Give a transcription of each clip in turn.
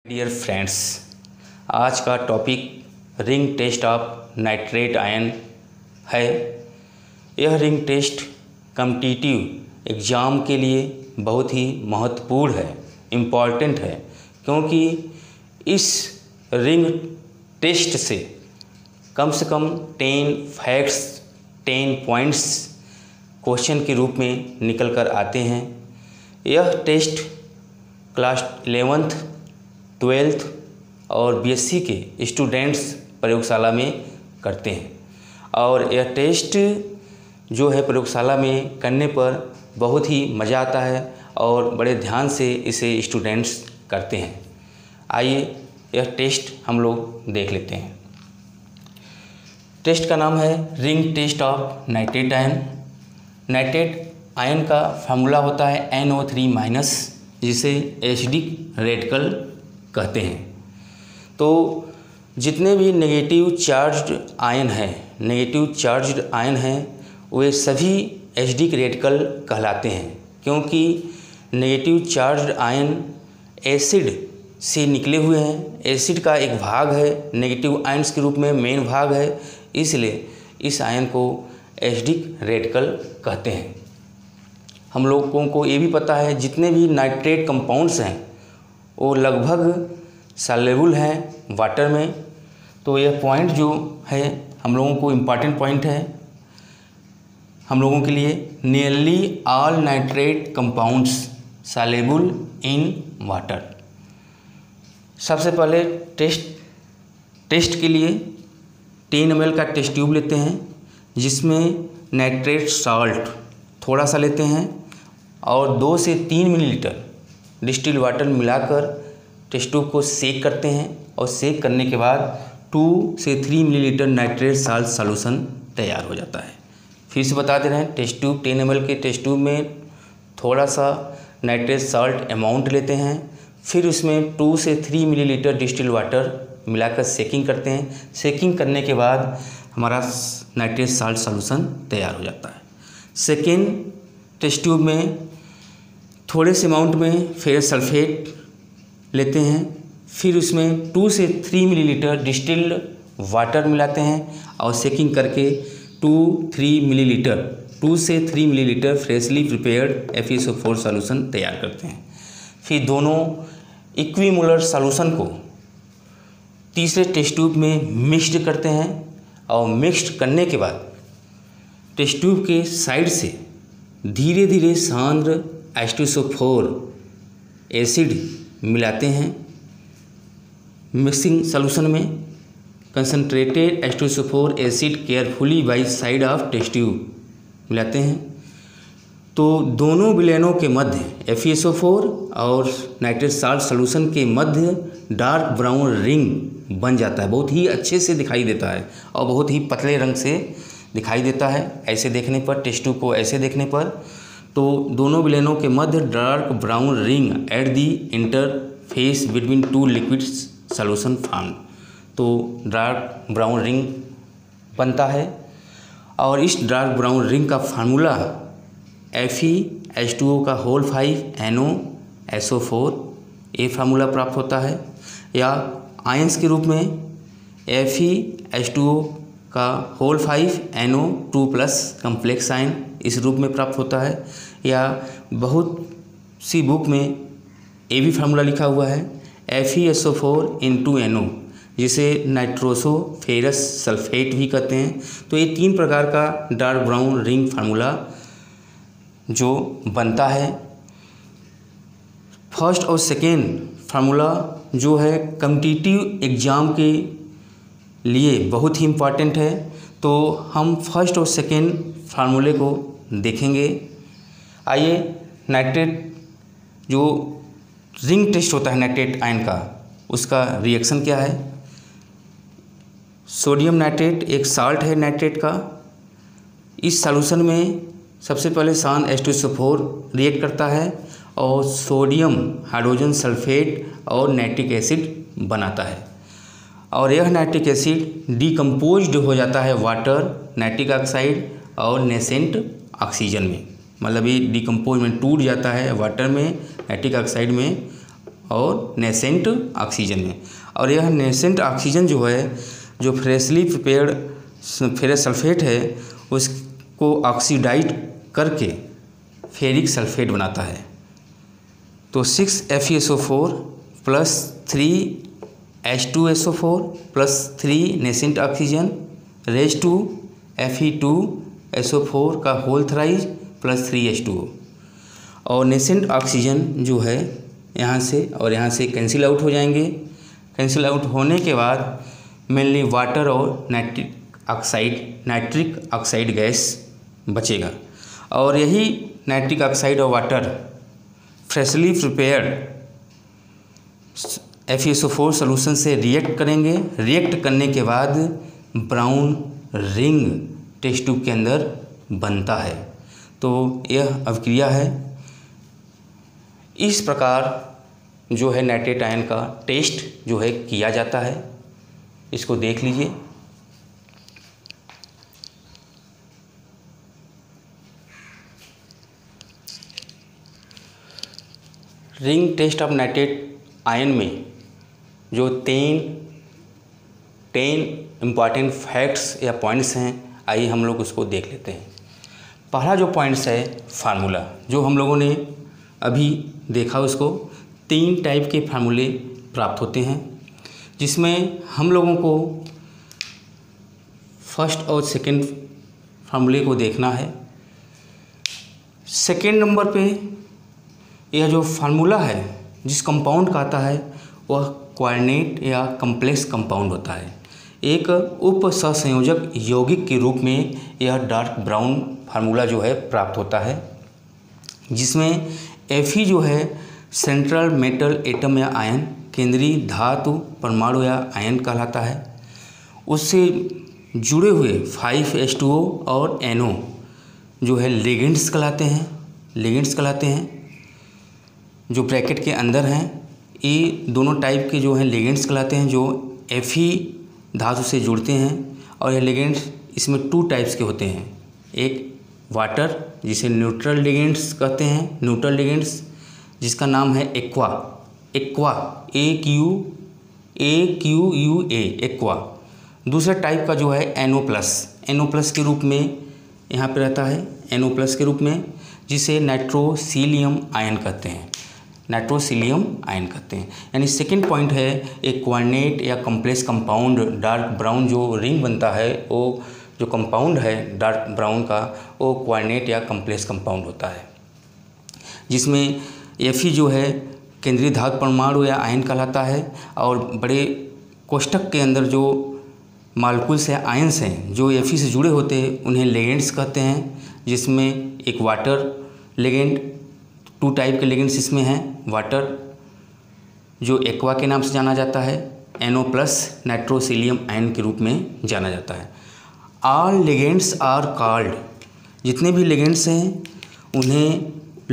Dear friends, आज का topic ring test of nitrate ion है। यह रिंग टेस्ट कॉम्पिटिटिव एग्ज़ाम के लिए बहुत ही महत्वपूर्ण है, इम्पॉर्टेंट है, क्योंकि इस रिंग टेस्ट से कम 10 फैक्ट्स 10 पॉइंट्स क्वेश्चन के रूप में निकल कर आते हैं। यह टेस्ट क्लास 11th 12th और बीएससी के स्टूडेंट्स प्रयोगशाला में करते हैं और यह टेस्ट जो है प्रयोगशाला में करने पर बहुत ही मज़ा आता है और बड़े ध्यान से इसे स्टूडेंट्स करते हैं। आइए यह टेस्ट हम लोग देख लेते हैं। टेस्ट का नाम है ring test of nitrate ion. Nitrate ion का फार्मूला होता है NO3-, जिसे एसिडिक रेडिकल कहते हैं। तो जितने भी नेगेटिव चार्ज्ड आयन हैं वे सभी एसिडिक रेडिकल कहलाते हैं, क्योंकि नेगेटिव चार्ज्ड आयन एसिड से निकले हुए हैं। एसिड का एक भाग है, नेगेटिव आयन्स के रूप में मेन भाग है, इसलिए इस आयन को एसिडिक रेडिकल कहते हैं। हम लोगों को ये भी पता है जितने भी नाइट्रेट कंपाउंड्स हैं वो लगभग सॉल्युबल हैं वाटर में। तो यह पॉइंट जो है हम लोगों को इम्पॉर्टेंट पॉइंट है हम लोगों के लिए। Nearly all nitrate compounds soluble in water. सबसे पहले टेस्ट के लिए 10 ml का टेस्ट ट्यूब लेते हैं, जिसमें नाइट्रेट साल्ट थोड़ा सा लेते हैं और 2 से 3 मिलीलीटर डिस्टिल वाटर मिलाकर टेस्ट ट्यूब को सेक करते हैं और सेक करने के बाद 2 से 3 मिलीलीटर नाइट्रेट साल्ट सॉल्यूशन तैयार हो जाता है। फिर से बता दे रहे हैं, टेस्ट ट्यूब 10 ml के टेस्ट ट्यूब में थोड़ा सा नाइट्रेट साल्ट अमाउंट लेते हैं, फिर उसमें 2 से 3 मिलीलीटर डिस्टिल वाटर मिलाकर सेकिंग करते हैं। सेकिंग करने के बाद हमारा नाइट्रेट साल्ट सॉल्यूशन तैयार हो जाता है। सेकेंड टेस्ट ट्यूब में थोड़े से अमाउंट में फेरस सल्फेट लेते हैं, फिर उसमें 2 से 3 मिलीलीटर डिस्टिल्ड वाटर मिलाते हैं और सेकिंग करके 2 से 3 millilitre freshly prepared FeSO4 solution तैयार करते हैं। फिर दोनों इक्विमोलर सॉल्यूशन को तीसरे टेस्ट ट्यूब में मिक्स्ड करते हैं और मिक्स्ड करने के बाद टेस्ट ट्यूब के साइड से धीरे धीरे सांद्र H2SO4 एसिड मिलाते हैं। मिक्सिंग सॉल्यूशन में concentrated H2SO4 acid carefully by side of test tube मिलाते हैं। तो दोनों विलयनों के मध्य FeSO4 और नाइट्रेट साल्ट सॉल्यूशन के मध्य डार्क ब्राउन रिंग बन जाता है। बहुत ही अच्छे से दिखाई देता है और बहुत ही पतले रंग से दिखाई देता है। ऐसे देखने पर टेस्ट ट्यूब को ऐसे देखने पर तो दोनों विलयनों के मध्य dark brown ring at the interface between 2 liquid solution form. तो डार्क ब्राउन रिंग बनता है और इस डार्क ब्राउन रिंग का फार्मूला FeH2O का होल 5 NOSO4 ये फार्मूला प्राप्त होता है, या आयंस के रूप में FeH2O का होल 5 NO2+ कम्प्लेक्स आयन इस रूप में प्राप्त होता है, या बहुत सी बुक में ये भी फार्मूला लिखा हुआ है FeSO4 × NO, जिसे नाइट्रोसो फेरस सल्फेट भी कहते हैं। तो ये 3 प्रकार का डार्क ब्राउन रिंग फार्मूला जो बनता है। फर्स्ट और सेकेंड फार्मूला जो है कॉम्पिटिटिव एग्ज़ाम के लिए बहुत ही इम्पॉर्टेंट है। तो हम फर्स्ट और सेकेंड फार्मूले को देखेंगे। आइए नाइट्रेट जो रिंग टेस्ट होता है नाइट्रेट आयन का, उसका रिएक्शन क्या है। सोडियम नाइट्रेट एक साल्ट है नाइट्रेट का। इस सॉल्यूशन में सबसे पहले सान H2SO4 रिएक्ट करता है और सोडियम हाइड्रोजन सल्फेट और नाइट्रिक एसिड बनाता है, और यह नाइट्रिक एसिड डिकम्पोज्ड हो जाता है वाटर, नाइट्रिक ऑक्साइड और नेसेंट ऑक्सीजन में। मतलब ये डिकम्पोज में टूट जाता है वाटर में, नाइट्रिक ऑक्साइड में और नेसेंट ऑक्सीजन में। और यह नेसेंट ऑक्सीजन जो है, जो फ्रेशली प्रिपेयर्ड फेरस सल्फेट है उसको ऑक्सीडाइज करके फेरिक सल्फेट बनाता है। तो 6FeSO4 plus 3H2SO4 plus 3 nascent oxygen raise to Fe2SO4 का होल थ्राइज प्लस 3H2O। और नेसेंट ऑक्सीजन जो है यहाँ से और यहाँ से कैंसिल आउट हो जाएंगे। कैंसिल आउट होने के बाद मेनली वाटर और नाइट्रिक ऑक्साइड गैस बचेगा। और यही नाइट्रिक ऑक्साइड और water freshly prepared FeSO4 solution से रिएक्ट करेंगे। रिएक्ट करने के बाद ब्राउन रिंग टेस्ट ट्यूब के अंदर बनता है। तो यह अभिक्रिया है। इस प्रकार जो है नाइट्रेट आयन का टेस्ट जो है किया जाता है। इसको देख लीजिए। Ring test of nitrate ion में जो 10 इम्पॉर्टेंट फैक्ट्स या पॉइंट्स हैं, आइए हम लोग उसको देख लेते हैं। पहला जो पॉइंट्स है फार्मूला, जो हम लोगों ने अभी देखा, उसको 3 टाइप के फार्मूले प्राप्त होते हैं, जिसमें हम लोगों को फर्स्ट और सेकंड फार्मूले को देखना है। सेकंड नंबर पे यह जो फार्मूला है जिस कंपाउंड का आता है वह कोऑर्डिनेट या कम्प्लेक्स कंपाउंड होता है। एक उप सहसंयोजक यौगिक के रूप में यह डार्क ब्राउन फार्मूला जो है प्राप्त होता है, जिसमें Fe जो है सेंट्रल मेटल एटम या आयन, केंद्रीय धातु परमाणु या आयन कहलाता है। उससे जुड़े हुए 5H2O और NO जो है लिगेंड्स कहलाते हैं, जो ब्रैकेट के अंदर हैं। ये दोनों टाइप के जो हैं लिगेंड्स कहलाते हैं, जो Fe धातु से जुड़ते हैं। और ये लिगेंड्स इसमें 2 टाइप्स के होते हैं। एक वाटर, जिसे न्यूट्रल लिगेंड्स कहते हैं, न्यूट्रल लिगेंड्स, जिसका नाम है एक्वा AQUA एक्वा। दूसरा टाइप का जो है NO+ के रूप में यहाँ पे रहता है, NO+ के रूप में, जिसे नाइट्रोसिलियम आयन कहते हैं, यानी सेकंड पॉइंट है एक कोऑर्डिनेट या कॉम्प्लेक्स कंपाउंड डार्क ब्राउन जो रिंग बनता है, वो जो कंपाउंड है डार्क ब्राउन का, वो कोऑर्डिनेट या कॉम्प्लेक्स कंपाउंड होता है, जिसमें Fe जो है केंद्रीय धातु परमाणु या आयन कहलाता है। और बड़े कोष्ठक के अंदर जो मॉलिक्यूल्स या आयन्स हैं जो Fe से जुड़े होते हैं उन्हें लिगेंड्स कहते हैं, जिसमें एक वाटर लिगेंड, 2 टाइप के लिगेंड्स इसमें हैं। वाटर जो एक्वा के नाम से जाना जाता है, NO+ नाइट्रोसिलियम आयन के रूप में जाना जाता है। ऑल लिगेंड्स आर कॉल्ड, जितने भी लिगेंड्स हैं उन्हें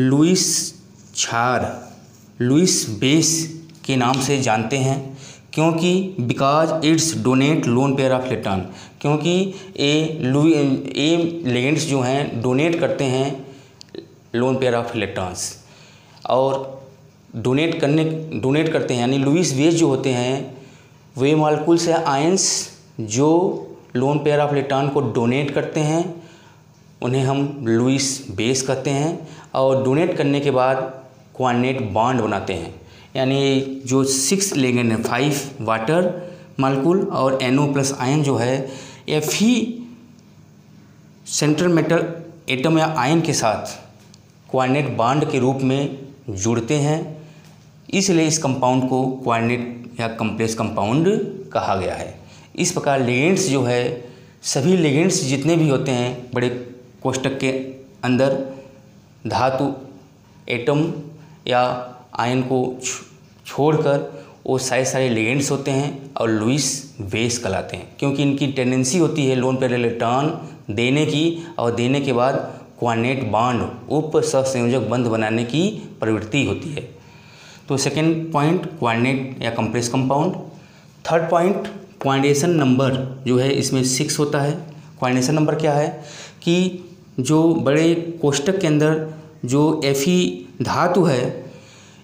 लुईस बेस के नाम से जानते हैं, क्योंकि because it's donate lone pair of electron, क्योंकि ये लिगेंड्स जो हैं डोनेट करते हैं लोन पेयर ऑफ इलेक्ट्रॉन्स। और डोनेट करते हैं, यानी लुईस बेस जो होते हैं वे मॉलिक्यूल्स या आयंस जो लोन पेयर ऑफ इलेक्ट्रॉन को डोनेट करते हैं उन्हें हम लुईस बेस कहते हैं। और डोनेट करने के बाद कोऑर्डिनेट बॉन्ड बनाते हैं, यानी जो 6 लिगेंड है, 5 वाटर मॉलिक्यूल और NO+ आयन जो है Fe सेंट्रल मेटल एटम या आयन के साथ कोऑर्डिनेट बॉन्ड के रूप में जुड़ते हैं, इसलिए इस कंपाउंड को कोऑर्डिनेट या कॉम्प्लेक्स कंपाउंड कहा गया है। इस प्रकार लिगेंड्स जो है, सभी लिगेंड्स जितने भी होते हैं बड़े कोष्ठक के अंदर धातु एटम या आयन को छोड़कर वो सारे लिगेंड्स होते हैं और लुईस बेस कहलाते हैं, क्योंकि इनकी टेंडेंसी होती है लोन पेयर इलेक्ट्रॉन देने की, और देने के बाद कोऑर्डिनेट बॉन्ड उप सहसंयोजक बंध बनाने की प्रवृत्ति होती है। तो सेकेंड पॉइंट कोऑर्डिनेट या complex compound. Third point coordination number जो है, इसमें 6 होता है। कोऑर्डिनेशन नंबर क्या है कि जो बड़े कोष्ठक के अंदर जो Fe धातु है,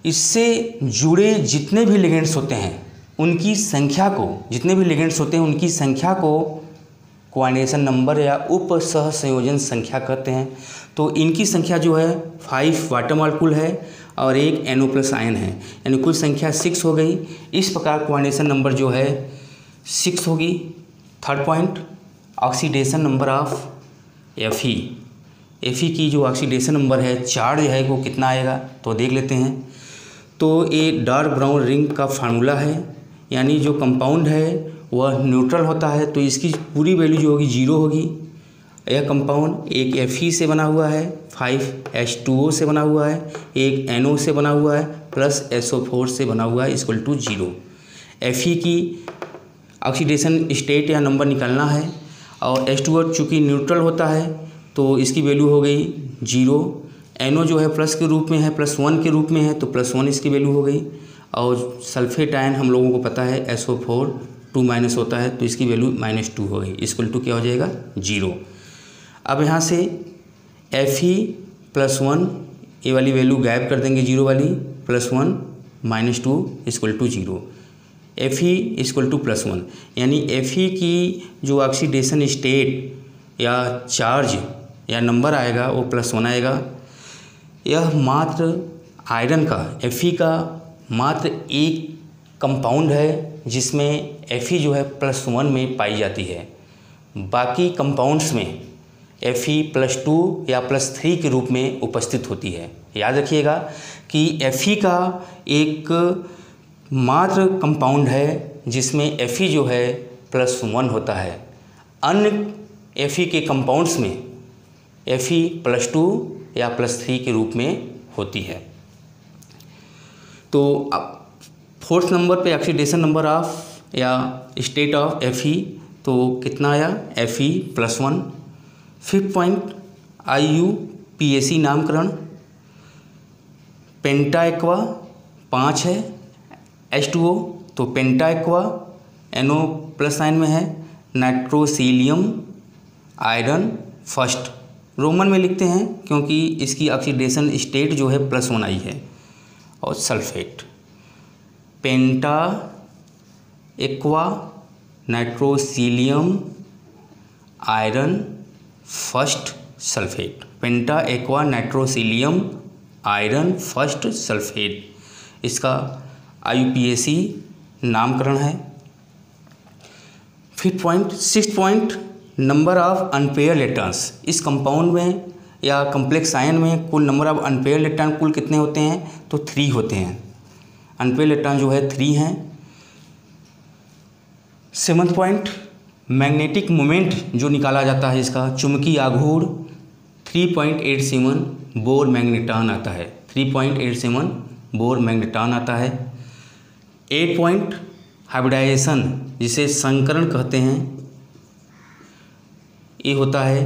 इससे जुड़े जितने भी लिगेंड्स होते हैं उनकी संख्या को, जितने भी लिगेंड्स होते हैं उनकी संख्या को कोऑर्डिनेशन नंबर या उप सह संयोजन संख्या कहते हैं। तो इनकी संख्या जो है 5 वाटर मॉलिक्यूल है और एक NO+ आयन है, यानी कुल संख्या 6 हो गई। इस प्रकार कोऑर्डिनेशन नंबर जो है 6 होगी। Third point, oxidation number of Fe। Fe की जो ऑक्सीडेशन नंबर है, चार्ज है, वो कितना आएगा तो देख लेते हैं। तो ये डार्क ब्राउन रिंग का फार्मूला है, यानी जो कंपाउंड है वह न्यूट्रल होता है, तो इसकी पूरी वैल्यू जो होगी 0 होगी। यह कंपाउंड एक Fe से बना हुआ है, 5H2O से बना हुआ है, एक NO से बना हुआ है, प्लस SO4 से बना हुआ है, इक्वल टू 0। Fe की ऑक्सीडेशन स्टेट या नंबर निकालना है और H2O चूँकि न्यूट्रल होता है तो इसकी वैल्यू हो गई 0। NO जो है प्लस के रूप में है, +1 के रूप में है, तो +1 इसकी वैल्यू हो गई। और सल्फेट आयन हम लोगों को पता है SO4 2- होता है, तो इसकी वैल्यू -2 हो गई, इक्वल टू क्या हो जाएगा 0। अब यहाँ से Fe+1 ये वाली वैल्यू गायब कर देंगे, 0 वाली, +1 -2 equal to 0। Fe equal to +1, यानी Fe की जो ऑक्सीडेशन स्टेट या चार्ज या नंबर आएगा वो +1 आएगा। यह मात्र आयरन का, Fe का मात्र एक कंपाउंड है जिसमें Fe जो है +1 में पाई जाती है। बाकी कंपाउंड्स में Fe+2 या +3 के रूप में उपस्थित होती है। याद रखिएगा कि Fe का एक मात्र कंपाउंड है जिसमें Fe जो है +1 होता है। अन्य Fe के कंपाउंड्स में Fe+2 या +3 के रूप में होती है। तो अब फोर्थ नंबर पे ऑक्सीडेशन नंबर ऑफ या स्टेट ऑफ Fe, तो कितना आया Fe+1। फिफ्थ पॉइंट, IUPAC नामकरण। पेंटा एक्वा 5 है, H2O, तो पेंटा एक्वा NO+ आयन में है। नाइट्रोसिलियम आयरन फर्स्ट रोमन में लिखते हैं क्योंकि इसकी ऑक्सीडेशन स्टेट जो है +1 आई है। और sulphate penta aqua nitrosylium iron first sulphate, penta aqua nitrosylium iron first sulphate, इसका IUPAC नामकरण है। Fifth point, sixth point, number of unpaired electrons. इस कंपाउंड में या कम्प्लेक्स आयन में कुल नंबर ऑफ अनपेयर इलेक्ट्रॉन कुल कितने होते हैं तो 3 होते हैं। अनपेयर इलेक्ट्रॉन जो है 3 हैं। सेवंथ पॉइंट, मैग्नेटिक मोमेंट जो निकाला जाता है इसका, चुंबकीय आघूर्ण 3.87 बोर मैग्नेटॉन आता है, 3.87 बोर मैग्नेटॉन आता है। 8 पॉइंट, हाइब्रिडाइजेशन जिसे संकरण कहते हैं, ये होता है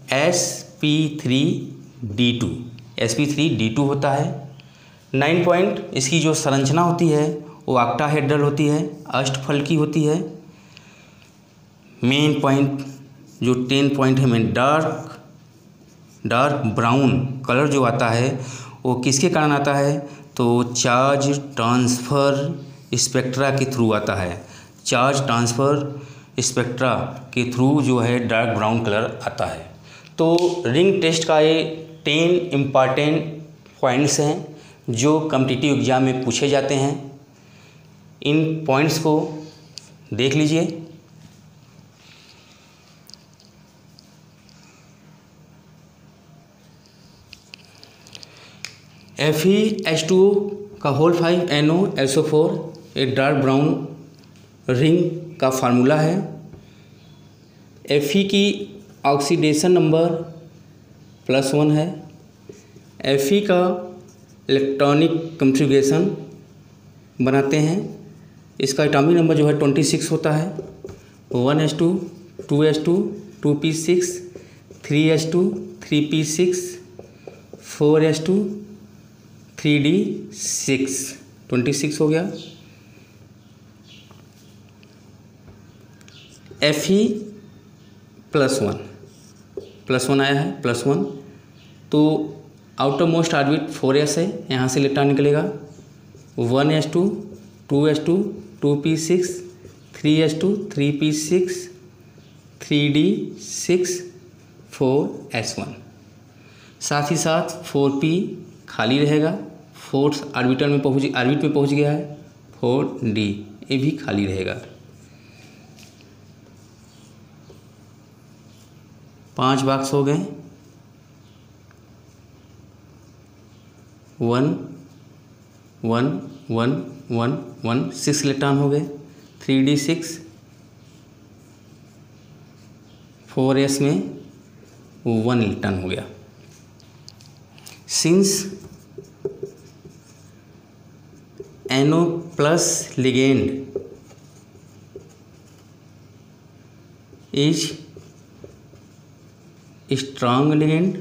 sp3d2 होता है। 9 पॉइंट, इसकी जो संरचना होती है वो ऑक्टाहेड्रल होती है, अष्टफलकी होती है। मेन पॉइंट जो 10 पॉइंट है, में डार्क ब्राउन कलर जो आता है वो किसके कारण आता है तो चार्ज ट्रांसफ़र स्पेक्ट्रा के थ्रू आता है। चार्ज ट्रांसफ़र स्पेक्ट्रा के थ्रू जो है डार्क ब्राउन कलर आता है। तो रिंग टेस्ट का ये 10 इम्पॉर्टेंट पॉइंट्स हैं जो कॉम्पिटिटिव एग्ज़ाम में पूछे जाते हैं। इन पॉइंट्स को देख लीजिए। FeH2O का होल 5 NO SO4 एक डार्क ब्राउन रिंग का फार्मूला है। Fe की ऑक्सीडेशन नंबर +1 है। Fe का इलेक्ट्रॉनिक कॉन्फ़िगरेशन बनाते हैं, इसका एटॉमिक नंबर जो है 26 होता है। 1s2 2s2 2p6 3s2 3p6 4s2 3d6 26 हो गया। Fe+1 आया है, +1, तो आउटर मोस्ट ऑर्बिट 4s है, यहाँ से इलेक्ट्रॉन निकलेगा 1s2 2s2 2p6 3s2 3p6 3d6 4s1। साथ ही साथ 4p खाली रहेगा, फोर्थ ऑर्बिट में पहुंच गया है। 4d ये भी खाली रहेगा। 5 बॉक्स हो गए। 1 1 1 1 1 6 इलेक्ट्रॉन हो गए। 3d6 4s में 1 इलेक्ट्रॉन हो गया। Since NO plus ligand is strong ligand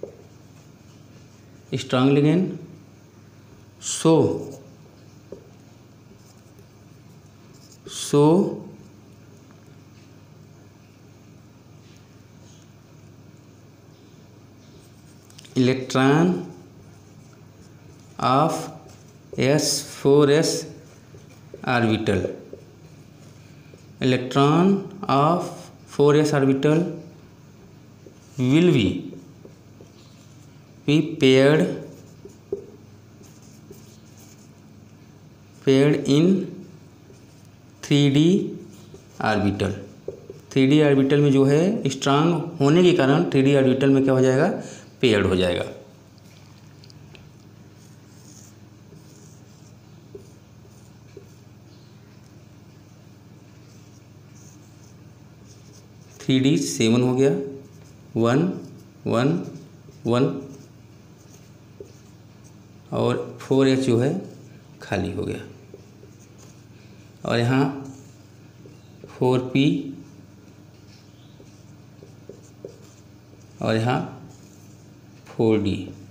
so electron of s4s orbital will be paired in 3d orbital. 3d orbital में जो है स्ट्रांग होने के कारण 3d ऑर्बिटल में क्या हो जाएगा, पेयर्ड हो जाएगा। थ्री डी 7 हो गया। 1 1 1 और 4h जो है खाली हो गया। और यहाँ 4p और यहाँ 4d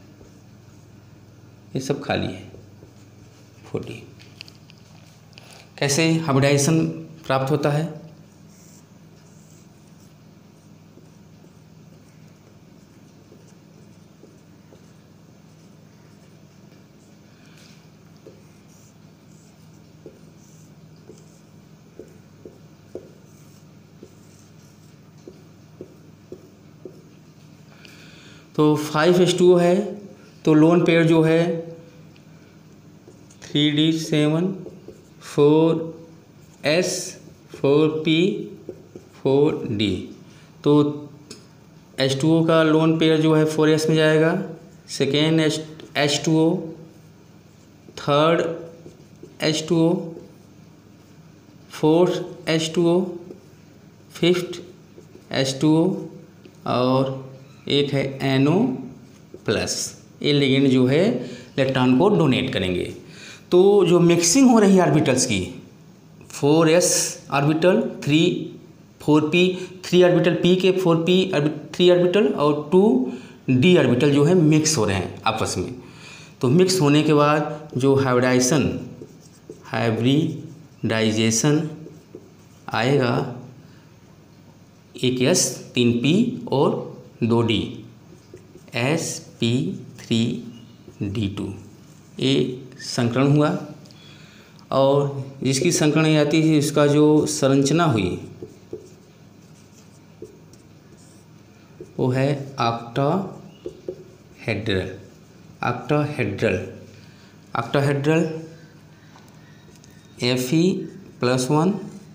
ये सब खाली है। 4d कैसे हाइब्रिडाइजेशन प्राप्त होता है? तो 5s2 है तो लोन पेयर जो है 3d7 4s 4p 4d। तो H2O का लोन पेयर जो है 4s में जाएगा। Second H2O, third H2O, fourth H2O, fifth H2O और एक है NO प्लस। ये लिगेंड जो है इलेक्ट्रॉन को डोनेट करेंगे। तो जो मिक्सिंग हो रही है ऑर्बिटल्स की 4s orbital 4p 3 orbital p के 4p 3 ऑर्बिटल और 2d ऑर्बिटल जो है मिक्स हो रहे हैं आपस में। तो मिक्स होने के बाद जो हाइब्रिडाइजेशन आएगा, एक s 3p और 2d sp3d2 ये संकरण हुआ। और जिसकी संकरण आती है इसका जो संरचना हुई वो है octahedral Fe+1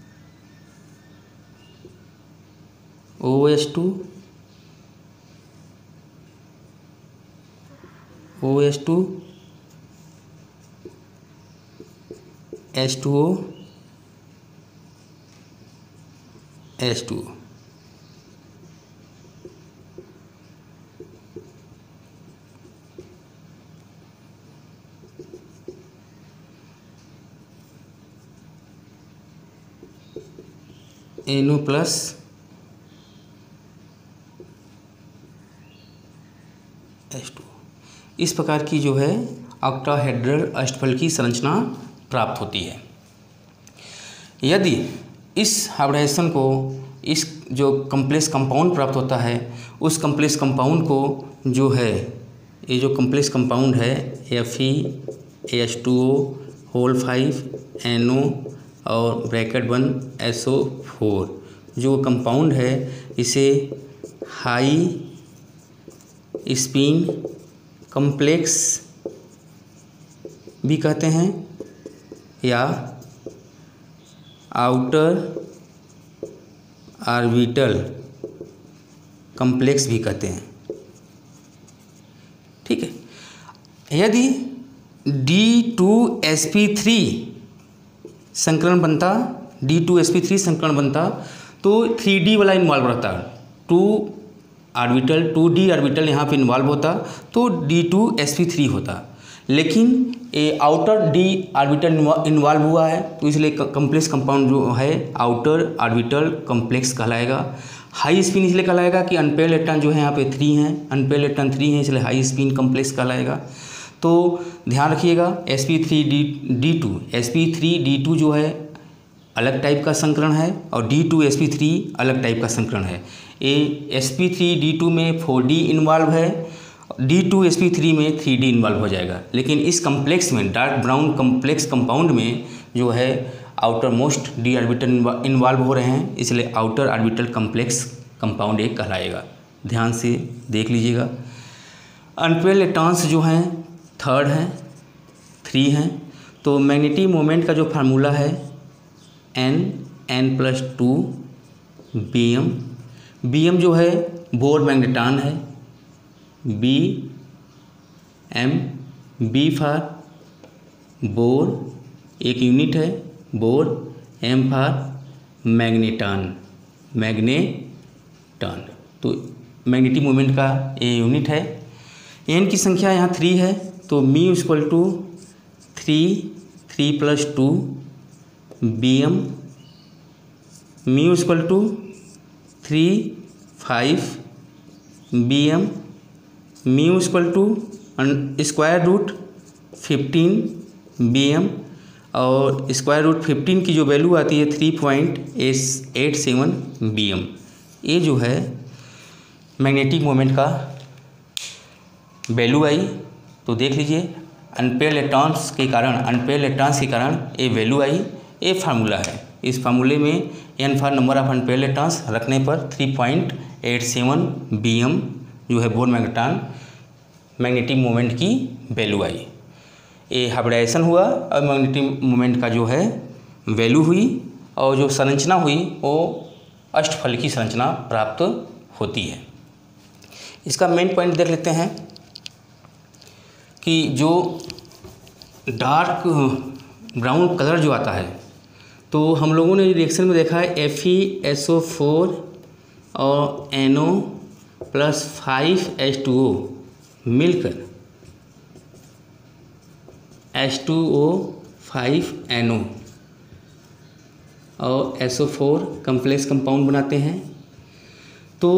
OS2 H2O NO plus H2। इस प्रकार की जो है ऑक्टाहेड्रल अष्टफल की संरचना प्राप्त होती है। यदि इस हाइब्रिडाइजेशन को इस जो कम्प्लेक्स कंपाउंड प्राप्त होता है उस कम्प्लेक्स कंपाउंड को जो है ये जो कम्प्लेक्स कंपाउंड है Fe H2O होल 5 NO और ब्रैकेट 1 SO4 जो कंपाउंड है इसे हाई स्पिन कॉम्प्लेक्स भी कहते हैं या आउटर ऑर्बिटल कॉम्प्लेक्स भी कहते हैं। ठीक है, यदि D2sp3 संकलन बनता, D2sp3 संकलन बनता तो 3D वाला इन्वॉल्व रहता, 2D ऑर्बिटल यहाँ पे इन्वॉल्व होता तो D2sp3 होता, लेकिन ये आउटर D ऑर्बिटल इन्वॉल्व हुआ है तो इसलिए कॉम्प्लेक्स कंपाउंड जो है आउटर ऑर्बिटल कॉम्प्लेक्स कहलाएगा। हाई स्पिन इसलिए कहलाएगा कि अनपेयर इलेक्ट्रॉन जो है यहाँ पे 3 हैं, अनपेयर इलेक्ट्रॉन 3 हैं, इसलिए हाई स्पिन कॉम्प्लेक्स कहलाएगा। तो ध्यान रखिएगा sp3D2 जो है अलग टाइप का संकरण है और D2sp3 अलग टाइप का संकरण है। ये sp3D2 में 4D इन्वॉल्व है, D2sp3 में 3D इन्वॉल्व हो जाएगा, लेकिन इस कम्प्लेक्स में डार्क ब्राउन कम्प्लेक्स कंपाउंड में जो है outermost D orbital involve हो रहे हैं, इसलिए आउटर ऑर्बिटल कम्प्लेक्स कंपाउंड एक कहलाएगा। ध्यान से देख लीजिएगा। अनपेयर इलेक्ट्रॉन्स जो हैं 3rd हैं, 3 हैं, तो मैग्नेटिक मोमेंट का जो फार्मूला है N+2 Bm जो है बोर मैग्नेटान है, B फॉर बोर एक यूनिट है बोर, M फॉर मैग्नेटान तो मैग्नेटिक मोमेंट का ये यूनिट है। N की संख्या यहाँ 3 है तो μ = 3 + 2 Bm, μ = 3 5 Bm, μ = √15 Bm और √15 की जो वैल्यू आती है 3.87 Bm। ये जो है मैग्नेटिक मोमेंट का वैल्यू आई। तो देख लीजिए अनपेयर इलेक्ट्रॉन्स के कारण ये वैल्यू आई, ये फार्मूला है। इस फार्मूले में n for number of unpaired electrons रखने पर 3.87 Bm जो है बोर मैग्नेटान मैग्नेटिक मोमेंट की वैल्यू आई। ये हाइब्रिडाइजेशन हुआ और मैग्नेटिक मोमेंट का जो है वैल्यू हुई और जो संरचना हुई वो अष्टफल की संरचना प्राप्त होती है। इसका मेन पॉइंट देख लेते हैं कि जो डार्क ब्राउन कलर जो आता है तो हम लोगों ने रिएक्शन में देखा है FeSO4 और NO + 5H2O मिलकर H2O 5NO और SO4 कम्प्लेक्स कंपाउंड बनाते हैं। तो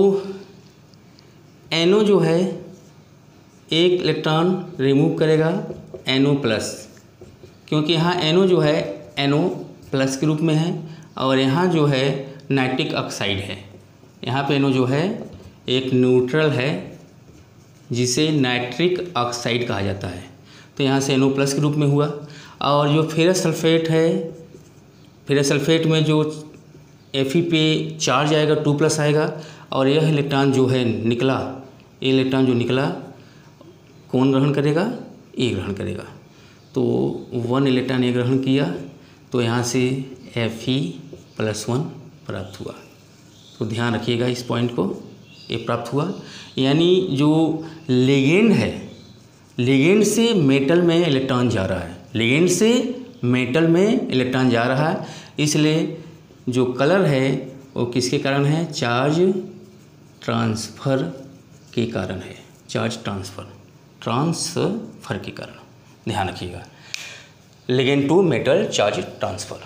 NO जो है एक इलेक्ट्रॉन रिमूव करेगा NO+, क्योंकि यहाँ NO जो है NO+ के रूप में है और यहाँ जो है नाइट्रिक ऑक्साइड है। यहाँ पे NO जो है एक न्यूट्रल है जिसे नाइट्रिक ऑक्साइड कहा जाता है, तो यहाँ से NO+ के रूप में हुआ। और जो फेरस सल्फेट है, फेरस सल्फेट में जो Fe पे चार्ज आएगा 2+ आएगा और यह इलेक्ट्रॉन जो है निकला, ये इलेक्ट्रॉन जो निकला कौन ग्रहण करेगा? ए ग्रहण करेगा। तो 1 इलेक्ट्रॉन ए ग्रहण किया तो यहाँ से Fe+1 प्राप्त हुआ। तो ध्यान रखिएगा इस पॉइंट को, ये प्राप्त हुआ। यानी जो लिगेंड है, लिगेंड से मेटल में इलेक्ट्रॉन जा रहा है, लिगेंड से मेटल में इलेक्ट्रॉन जा रहा है, इसलिए जो कलर है वो किसके कारण है? चार्ज ट्रांसफ़र के कारण है, चार्ज ट्रांसफ़र के कारण। ध्यान रखिएगा, ligand to metal charge transfer.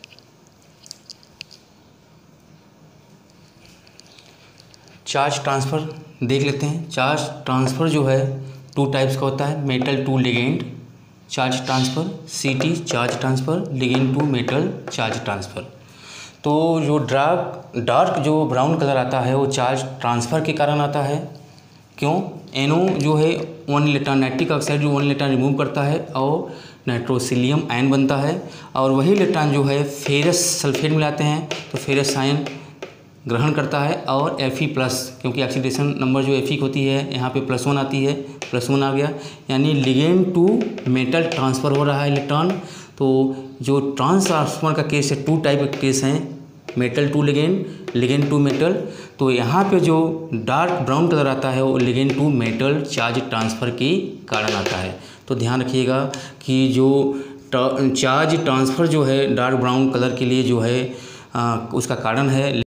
Charge transfer देख लेते हैं। चार्ज ट्रांसफ़र जो है 2 टाइप्स का होता है, metal to ligand charge transfer, CT charge transfer, ligand to metal charge transfer. तो जो डार्क जो ब्राउन कलर आता है वो चार्ज ट्रांसफ़र के कारण आता है। क्यों? NO जो है 1 इलेक्ट्रॉन, नाइट्रिक ऑक्साइड जो 1 इलेक्ट्रॉन रिमूव करता है और नाइट्रोसिलियम आयन बनता है और वही इलेक्ट्रॉन जो है फेरस सल्फेट मिलाते हैं तो फेरस आयन ग्रहण करता है और Fe प्लस, क्योंकि ऑक्सीडेशन नंबर जो Fe होती है यहाँ पे +1 आती है, +1 आ गया, यानी लिगेंड टू मेटल ट्रांसफ़र हो रहा है इलेक्ट्रॉन। तो जो ट्रांसफार्मर का केस है 2 टाइप का केस हैं, metal to ligand, ligand to metal. तो यहाँ पे जो डार्क ब्राउन कलर आता है वो ligand to metal charge transfer के कारण आता है। तो ध्यान रखिएगा कि जो चार्ज ट्रांसफ़र जो है डार्क ब्राउन कलर के लिए जो है उसका कारण है